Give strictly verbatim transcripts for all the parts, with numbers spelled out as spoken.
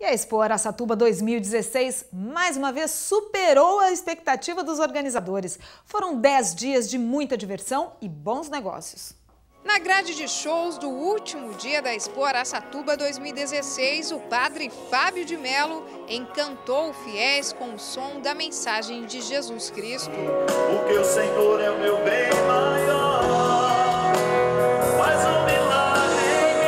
a Expo Araçatuba dois mil e dezesseis, mais uma vez, superou a expectativa dos organizadores. Foram dez dias de muita diversão e bons negócios. Na grade de shows do último dia da Expo Araçatuba dois mil e dezesseis, o padre Fábio de Mello encantou fiéis com o som da mensagem de Jesus Cristo. Porque o Senhor é o meu bem maior, faz um milagre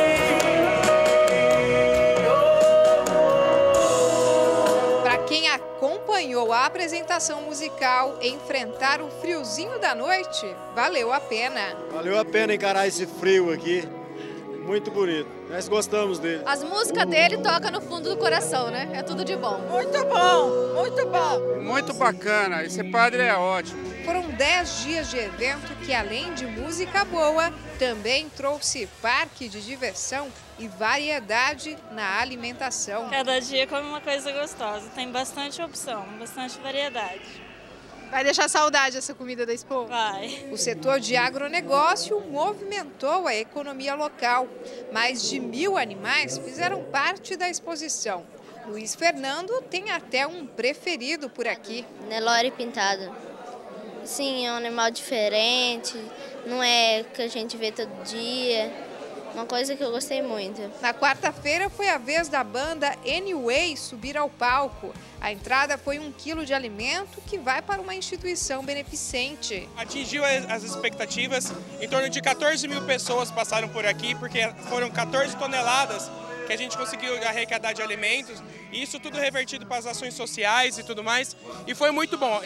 em mim. Para quem acompanhou a apresentação musical, enfrentar o friozinho da noite valeu a pena. Valeu a pena encarar esse frio aqui, muito bonito, nós gostamos dele. As músicas dele tocam no fundo do coração, né? É tudo de bom. Muito bom, muito bom. Muito bacana, esse padre é ótimo. Foram dez dias de evento que, além de música boa, também trouxe parque de diversão e variedade na alimentação. Cada dia come uma coisa gostosa, tem bastante opção, bastante variedade. Vai deixar saudade essa comida da Expo? Vai. O setor de agronegócio movimentou a economia local. Mais de mil animais fizeram parte da exposição. Luiz Fernando tem até um preferido por aqui. Nelore pintado. Sim, é um animal diferente, não é que a gente vê todo dia. Uma coisa que eu gostei muito. Na quarta-feira foi a vez da banda Anyway subir ao palco. A entrada foi um quilo de alimento que vai para uma instituição beneficente. Atingiu as expectativas, em torno de quatorze mil pessoas passaram por aqui, porque foram quatorze toneladas que a gente conseguiu arrecadar de alimentos, e isso tudo revertido para as ações sociais e tudo mais, e foi muito bom,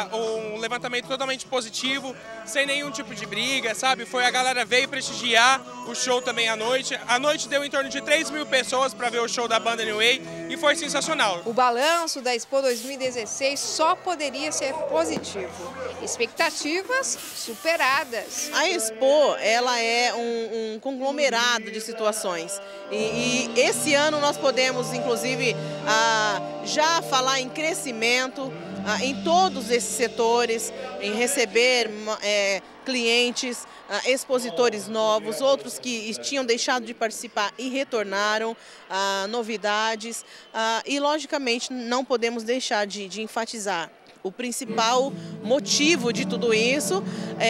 um levantamento totalmente positivo, sem nenhum tipo de briga, sabe? Foi, a galera veio prestigiar o show também à noite, a noite deu em torno de três mil pessoas para ver o show da banda Anyway, e foi sensacional. O balanço da Expo dois mil e dezesseis só poderia ser positivo, expectativas superadas. A Expo, ela é um, um conglomerado de situações, e, e esse ano nós podemos, inclusive, ah, já falar em crescimento ah, em todos esses setores, em receber é, clientes, ah, expositores novos, outros que tinham deixado de participar e retornaram, ah, novidades, ah, e logicamente não podemos deixar de, de enfatizar. O principal motivo de tudo isso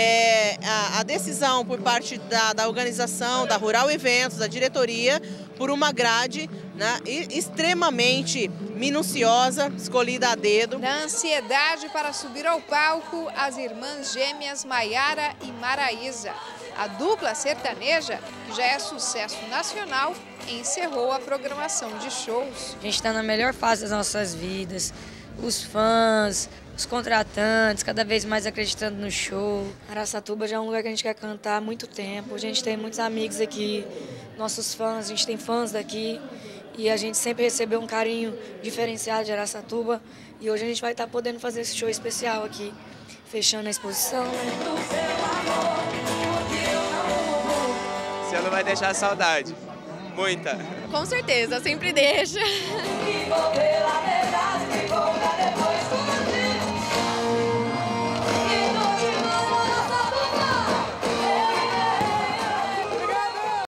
é a, a decisão por parte da, da organização, da Rural Eventos, da diretoria, por uma grade, né, extremamente minuciosa, escolhida a dedo. Na ansiedade para subir ao palco, as irmãs gêmeas Maiara e Maraísa. A dupla sertaneja, que já é sucesso nacional, encerrou a programação de shows. A gente está na melhor fase das nossas vidas. Os fãs, os contratantes, cada vez mais acreditando no show. Araçatuba já é um lugar que a gente quer cantar há muito tempo. A gente tem muitos amigos aqui, nossos fãs, a gente tem fãs daqui. E a gente sempre recebeu um carinho diferenciado de Araçatuba. E hoje a gente vai estar podendo fazer esse show especial aqui, fechando a exposição. Esse ano vai deixar saudade, muita. Com certeza, sempre deixa.